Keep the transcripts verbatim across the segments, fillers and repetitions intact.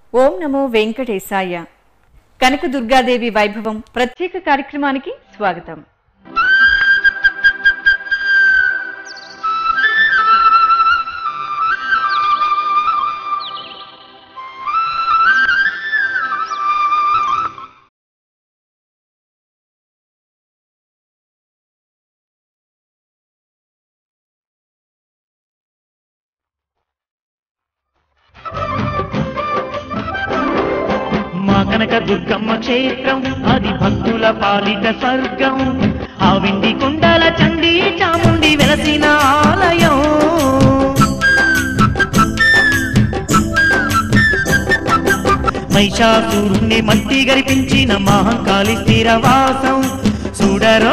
ఓం నమో వెంకటేశాయ. కనక దుర్గాదేవి వైభవం ప్రత్యేక కార్యక్రమానికి స్వాగతం. కనక దుర్గమ్మ క్షేత్రం అది భక్తుల పాలిట స్వర్గం. ఆ వెండి కొండల చండి చాముండి వెలసిన ఆలయం. మహిషాసురుణ్ణి మట్టి గరిపించిన మహంకాళి స్థిరవాసం. చూడరో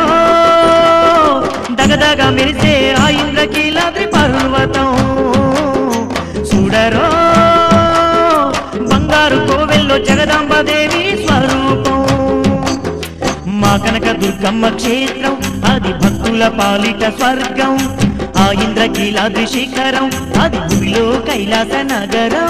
దగదగ మెరిసే ఆ ఇంద్రకీలాద్రి పర్వతం. చూడరో బంగారు కోవెల్లో జగదాంబదేవి స్వరూపం. మా కనక దుర్గమ్మ క్షేత్రం అది భక్తుల పాలిట స్వర్గం. ఆ ఇంద్రకీలాద్రి శిఖరం అది భూమిలో కైలాస నగరం.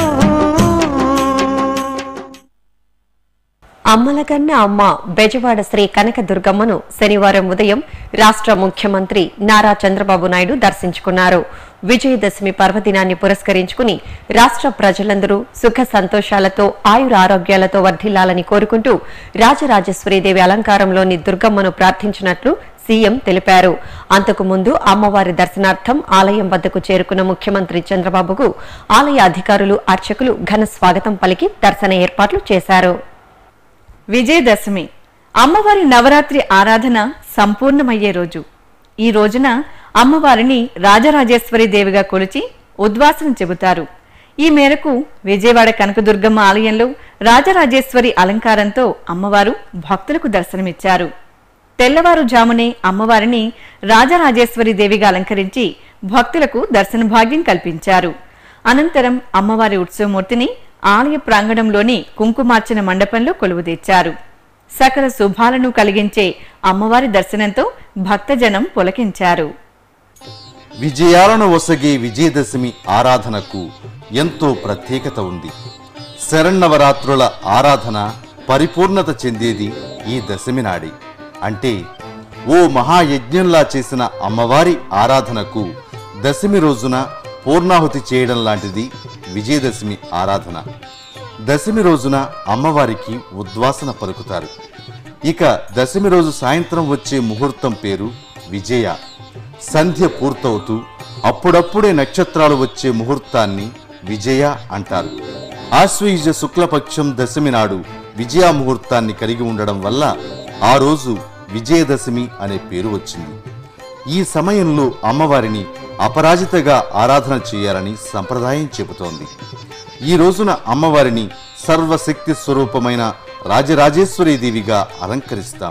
అమ్మలగన్న అమ్మ బెజవాడ శ్రీ కనక దుర్గమ్మను శనివారం ఉదయం రాష్ట్ర ముఖ్యమంత్రి నారా చంద్రబాబు నాయుడు దర్శించుకున్నారు. విజయదశమి పర్వదినాన్ని పురస్కరించుకుని రాష్ట్ర ప్రజలందరూ సుఖ సంతోషాలతో ఆయుర ఆరోగ్యాలతో వర్ధిల్లాలని కోరుకుంటూ రాజరాజేశ్వరీదేవి అలంకారంలోని దుర్గమ్మను ప్రార్థించినట్లు సీఎం తెలిపారు. అంతకుముందు అమ్మవారి దర్శనార్థం ఆలయం వద్దకు చేరుకున్న ముఖ్యమంత్రి చంద్రబాబుకు ఆలయ అధికారులు అర్చకులు ఘన స్వాగతం పలికి దర్శన ఏర్పాట్లు చేశారు. విజయదశమి అమ్మవారి నవరాత్రి ఆరాధన సంపూర్ణమయ్యే రోజు. ఈ రోజున అమ్మవారిని రాజరాజేశ్వరి దేవిగా కొలిచి ఉద్వాసన చెబుతారు. ఈ మేరకు విజయవాడ కనకదుర్గమ్మ ఆలయంలో రాజరాజేశ్వరి అలంకారంతో అమ్మవారు భక్తులకు దర్శనమిచ్చారు. తెల్లవారుజామునే అమ్మవారిని రాజరాజేశ్వరి దేవిగా అలంకరించి భక్తులకు దర్శన భాగ్యం కల్పించారు. అనంతరం అమ్మవారి ఉత్సవమూర్తిని ఆలయ ప్రాంగణంలోని కుంకుమార్చన మండపంలో కొలువుదీర్చారు. సకల శుభాలను కలిగించే అమ్మవారి దర్శనంతో భక్తజనం పులకించారు. విజయాలను ఒసగే విజయదశమి ఆరాధనకు ఎంతో ప్రత్యేకత ఉంది. శరన్నవరాత్రుల ఆరాధన పరిపూర్ణత చెందేది ఈ దశమి నాడే. అంటే ఓ మహాయజ్ఞంలా చేసిన అమ్మవారి ఆరాధనకు దశమి రోజున పూర్ణాహుతి చేయడం లాంటిది విజయదశమి ఆరాధన. దశమి రోజున అమ్మవారికి ఉద్వాసన పలుకుతారు. ఇక దశమి రోజు సాయంత్రం వచ్చే ముహూర్తం పేరు విజయ. సంధ్య పూర్తవుతూ అప్పుడప్పుడే నక్షత్రాలు వచ్చే ముహూర్తాన్ని విజయ అంటారు. ఆశ్వయుజ శుక్లపక్షం దశమి నాడు విజయ ముహూర్తాన్ని కలిగి ఉండడం వల్ల ఆ రోజు విజయదశమి అనే పేరు వచ్చింది. ఈ సమయంలో అమ్మవారిని అపరాజితగా ఆరాధన చేయాలని సంప్రదాయం చెబుతోంది. ఈ రోజున అమ్మవారిని సర్వశక్తి స్వరూపమైన రాజరాజేశ్వరీ దేవిగా అలంకరిస్తాం.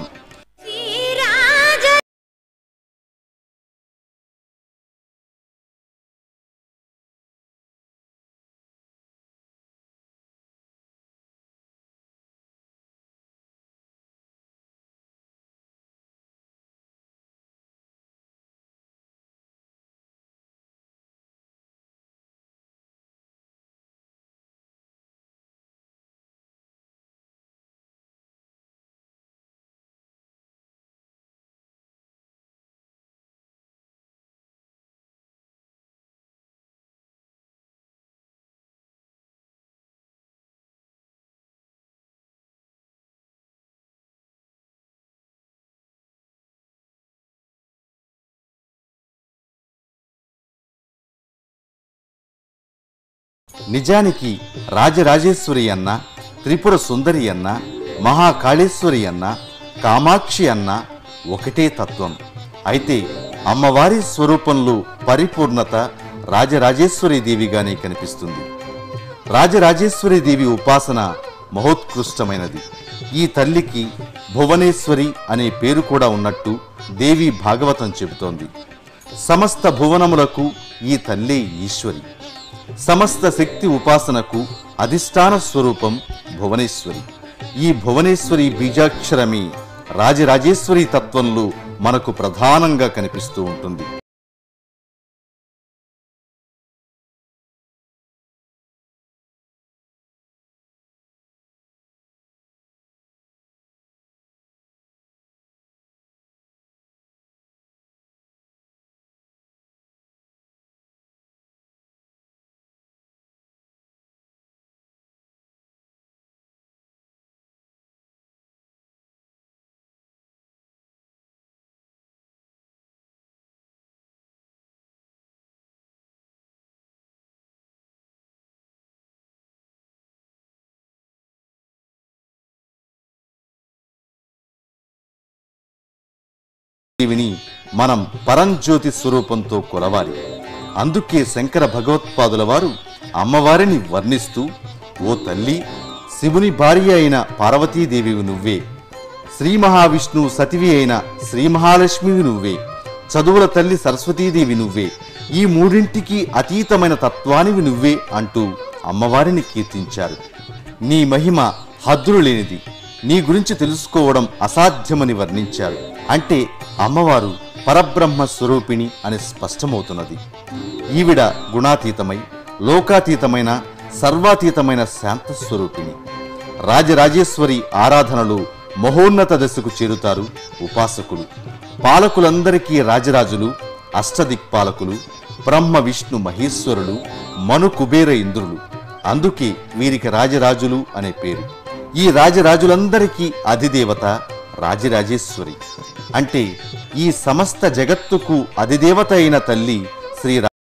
నిజానికి రాజరాజేశ్వరి అన్న, త్రిపుర సుందరి అన్న, మహాకాళేశ్వరి అన్న, కామాక్షి అన్న ఒకటే తత్వం. అయితే అమ్మవారి స్వరూపంలో పరిపూర్ణత రాజరాజేశ్వరి దేవిగానే కనిపిస్తుంది. రాజరాజేశ్వరి దేవి ఉపాసన మహోత్కృష్టమైనది. ఈ తల్లికి భువనేశ్వరి అనే పేరు కూడా ఉన్నట్టు దేవి భాగవతం చెబుతోంది. సమస్త భువనములకు ఈ తల్లి ఈశ్వరి. సమస్త శక్తి ఉపాసనకు అధిష్టాన స్వరూపం భువనేశ్వరి. ఈ భువనేశ్వరి బీజాక్షరమే రాజరాజేశ్వరి తత్వంలో మనకు ప్రధానంగా కనిపిస్తూ ఉంటుంది. దేవిని మనం పరంజ్యోతి స్వరూపంతో కొలవాలి. అందుకే శంకర భగవత్పాదుల వారు అమ్మవారిని వర్ణిస్తూ, ఓ తల్లి, శివుని భార్య అయిన పార్వతీదేవివి నువ్వే, శ్రీ మహావిష్ణువు సతివి అయిన శ్రీ మహాలక్ష్మివి నువ్వే, చదువుల తల్లి సరస్వతీదేవి నువ్వే, ఈ మూడింటికి అతీతమైన తత్వానివి నువ్వే అంటూ అమ్మవారిని కీర్తించారు. నీ మహిమ హద్దులు లేనిది, నీ గురించి తెలుసుకోవడం అసాధ్యమని వర్ణించారు. అంటే అమ్మవారు పరబ్రహ్మ స్వరూపిణి అని స్పష్టమవుతున్నది. ఈవిడ గుణాతీతమై లోకాతీతమైన సర్వాతీతమైన శాంత స్వరూపిణి. రాజరాజేశ్వరి ఆరాధనలు మహోన్నత దశకు చేరుతారు ఉపాసకులు. పాలకులందరికీ రాజరాజులు, అష్టదిక్పాలకులు, బ్రహ్మ విష్ణు మహేశ్వరులు, మను కుబేర ఇంద్రులు. అందుకే వీరికి రాజరాజులు అనే పేరు. ఈ రాజరాజులందరికీ అధిదేవత రాజరాజేశ్వరి. అంటే ఈ సమస్త జగత్తుకు అధిదేవత అయిన తల్లి శ్రీ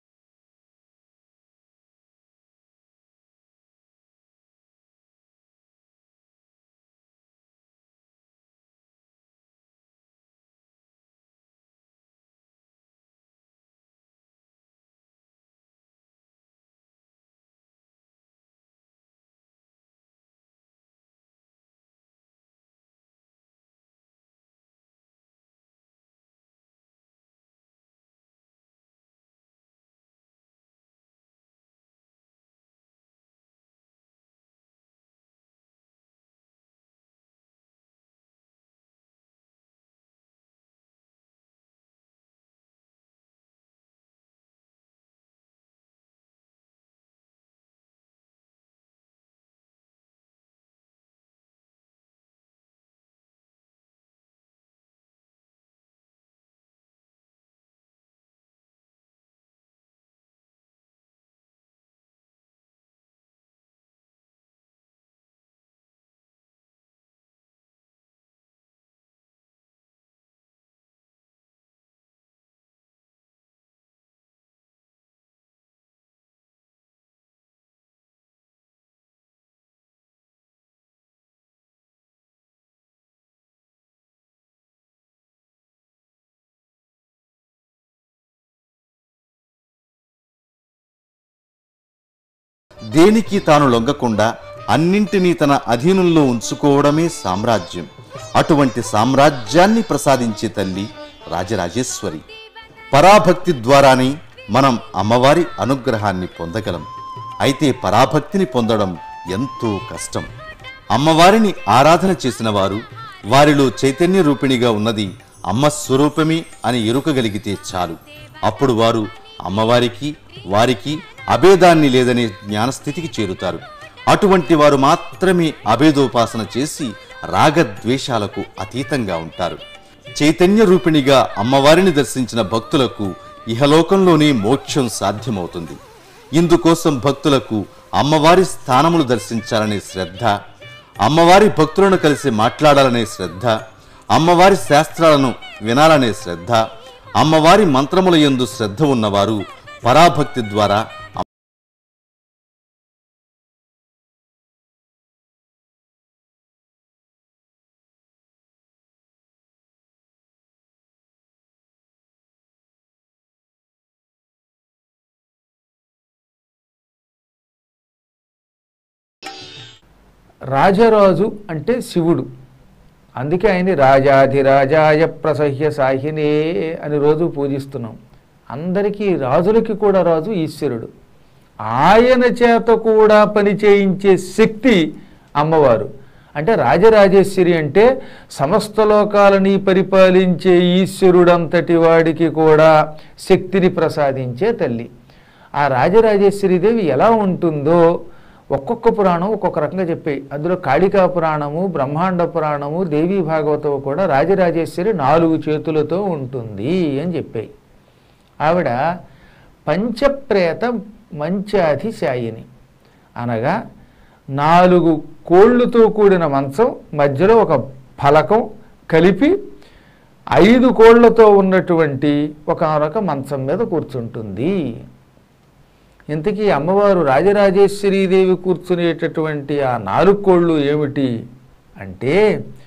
దేనికి తాను లొంగకుండా అన్నింటినీ తన అధీనంలో ఉంచుకోవడమే సామ్రాజ్యం. అటువంటి సామ్రాజ్యాన్ని ప్రసాదించే తల్లి రాజరాజేశ్వరి. పరాభక్తి ద్వారానే మనం అమ్మవారి అనుగ్రహాన్ని పొందగలం. అయితే పరాభక్తిని పొందడం ఎంతో కష్టం. అమ్మవారిని ఆరాధన చేసిన వారు వారిలో చైతన్య రూపిణిగా ఉన్నది అమ్మ స్వరూపమే అని ఎరుకగలిగితే చాలు. అప్పుడు వారు అమ్మవారికి వారికి అభేదాన్ని లేదనే జ్ఞానస్థితికి చేరుతారు. అటువంటి వారు మాత్రమే అభేదోపాసన చేసి రాగద్వేషాలకు అతీతంగా ఉంటారు. చైతన్య రూపిణిగా అమ్మవారిని దర్శించిన భక్తులకు ఇహలోకంలోనే మోక్షం సాధ్యమవుతుంది. ఇందుకోసం భక్తులకు అమ్మవారి స్థానములు దర్శించాలనే శ్రద్ధ, అమ్మవారి భక్తులను కలిసి మాట్లాడాలనే శ్రద్ధ, అమ్మవారి శాస్త్రాలను వినాలనే శ్రద్ధ, అమ్మవారి మంత్రముల యందు శ్రద్ధ ఉన్నవారు పరాభక్తి ద్వారా రాజరాజు అంటే శివుడు. అందుకే ఆయన్ని రాజాధిరాజాయ ప్రసహ్య సాహినే అని రోజు పూజిస్తున్నాం. అందరికీ రాజులకి కూడా రాజు ఈశ్వరుడు. ఆయన చేత కూడా పని చేయించే శక్తి అమ్మవారు. అంటే రాజరాజేశ్వరి అంటే సమస్త లోకాలని పరిపాలించే ఈశ్వరుడంతటి వాడికి కూడా శక్తిని ప్రసాదించే తల్లి. ఆ రాజరాజేశ్వరీదేవి ఎలా ఉంటుందో ఒక్కొక్క పురాణం ఒక్కొక్క రకంగా చెప్పాయి. అందులో కాళికా పురాణము, బ్రహ్మాండ పురాణము, దేవీ భాగవతం కూడా రాజరాజేశ్వరి నాలుగు చేతులతో ఉంటుంది అని చెప్పాయి. ఆవిడ పంచప్రేత మంచాధిశాయిని, అనగా నాలుగు కోళ్ళుతో కూడిన మంచం మధ్యలో ఒక ఫలకం కలిపి ఐదు కోళ్లతో ఉన్నటువంటి ఒకనొక మంచం మీద కూర్చుంటుంది. ఇంతకీ అమ్మవారు రాజరాజేశ్వరీదేవి కూర్చునేటటువంటి ఆ నాలుగు కోళ్ళు ఏమిటి అంటే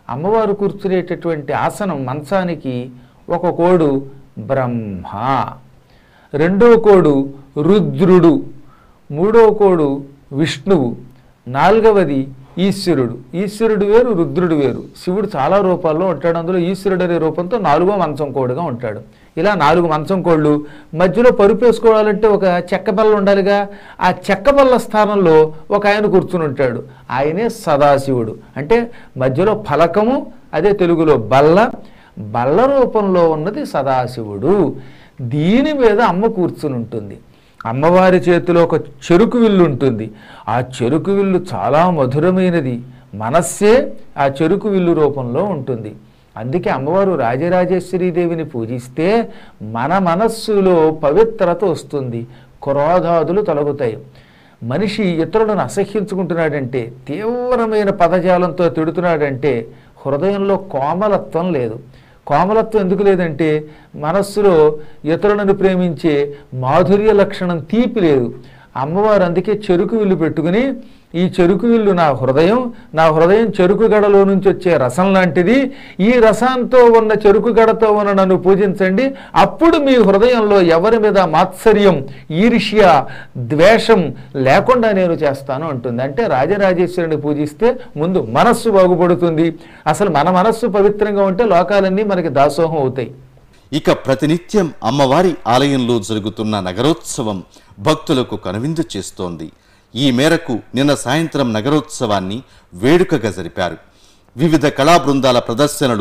అమ్మవారు కూర్చునేటటువంటి ఆసనం మంచానికి ఒక కోడు బ్రహ్మ, రెండవ కోడు రుద్రుడు, మూడవ కోడు విష్ణువు, నాలుగవది ఈశ్వరుడు. ఈశ్వరుడు వేరు, రుద్రుడు వేరు. శివుడు చాలా రూపాల్లో ఉంటాడు. అందులో ఈశ్వరుడు అనే రూపంతో నాలుగో మంచం కోడుగా ఉంటాడు. ఇలా నాలుగు మంచం కోళ్ళు, మధ్యలో పరుపు వేసుకోవాలంటే ఒక చెక్క బల్ల ఉండాలిగా. ఆ చెక్క బల్ల స్థానంలో ఒక ఆయన కూర్చుని ఉంటాడు. ఆయనే సదాశివుడు. అంటే మధ్యలో ఫలకము, అదే తెలుగులో బల్ల, బల్ల రూపంలో ఉన్నది సదాశివుడు. దీని మీద అమ్మ కూర్చుని ఉంటుంది. అమ్మవారి చేతిలో ఒక చెరుకు విల్లు ఉంటుంది. ఆ చెరుకు విల్లు చాలా మధురమైనది. మనస్సే ఆ చెరుకు విల్లు రూపంలో ఉంటుంది. అందుకే అమ్మవారు రాజరాజేశ్వరీదేవిని పూజిస్తే మన మనస్సులో పవిత్రత వస్తుంది, క్రోధాదులు తొలగుతాయి. మనిషి ఇతరులను అసహ్యించుకుంటున్నాడంటే, తీవ్రమైన పదజాలంతో తిడుతున్నాడంటే హృదయంలో కోమలత్వం లేదు. కోమలత్వం ఎందుకు లేదంటే మనస్సులో ఇతరులను ప్రేమించే మాధుర్య లక్షణం తీపి లేదు. అమ్మవారు అందుకే చెరుకు విల్లు పెట్టుకుని, ఈ చెరుకు విల్లు నా హృదయం, నా హృదయం చెరుకు గడలో నుంచి వచ్చే రసం లాంటిది, ఈ రసంతో ఉన్న చెరుకు గడతో ఉన్న నన్ను పూజించండి, అప్పుడు మీ హృదయంలో ఎవరి మీద మాత్సర్యం, ఈర్ష్య, ద్వేషం లేకుండా నేను చేస్తాను అంటుంది. అంటే రాజరాజేశ్వరుని పూజిస్తే ముందు మనస్సు బాగుపడుతుంది. అసలు మన మనస్సు పవిత్రంగా ఉంటే లోకాలన్నీ మనకి దాసోహం అవుతాయి. ఇక ప్రతినిత్యం అమ్మవారి ఆలయంలో జరుగుతున్న నగరోత్సవం భక్తులకు కనువిందు చేస్తోంది. ఈ మేరకు నిన్న సాయంత్రం నగరోత్సవాన్ని వేడుకగా జరిపారు. వివిధ కళా బృందాల ప్రదర్శనలు,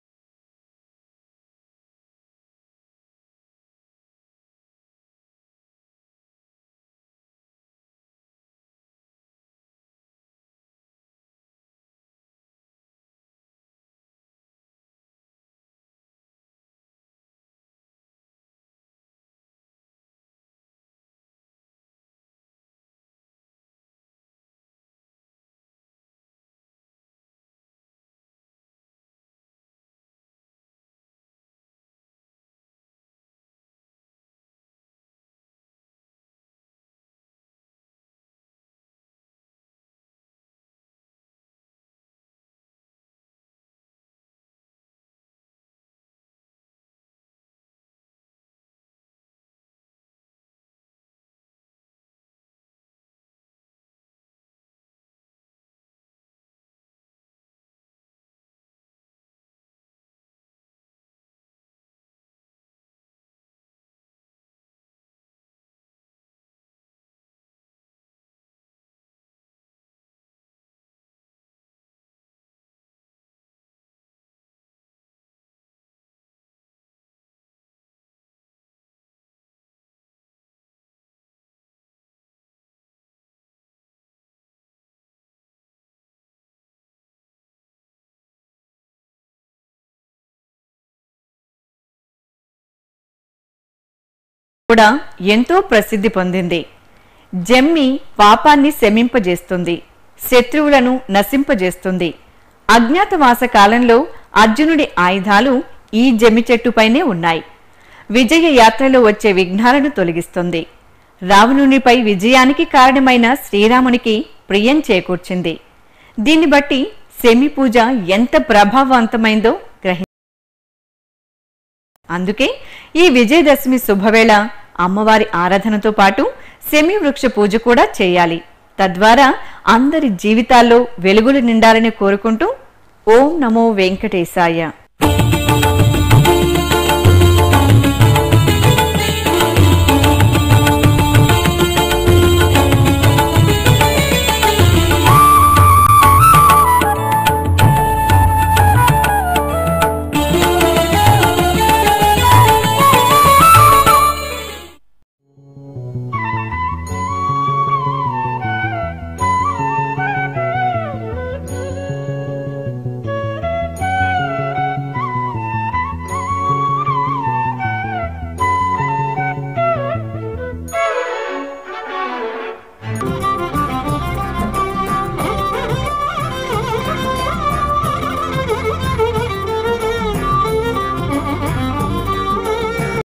కూడా ఎంతో ప్రసిద్ధి పొందింది. జమ్మి పాపాన్ని శమింపజేస్తుంది, శత్రువులను నశింపజేస్తుంది. అజ్ఞాతవాస కాలంలో అర్జునుడి ఆయుధాలు ఈ జమ్మి చెట్టుపైనే ఉన్నాయి. విజయ యాత్రలో వచ్చే విఘ్నాలను తొలగిస్తుంది. రావణునిపై విజయానికి కారణమైన శ్రీరామునికి ప్రియం చేకూర్చింది. దీన్ని బట్టి శమి పూజ ఎంత ప్రభావవంతమైందో గ్రహి అందుకే ఈ విజయదశమి శుభవేళ అమ్మవారి ఆరాధనతో పాటు శమి వృక్ష పూజ కూడా చేయాలి. తద్వారా అందరి జీవితాల్లో వెలుగులు నిండాలని కోరుకుంటూ ఓం నమో వెంకటేశాయ.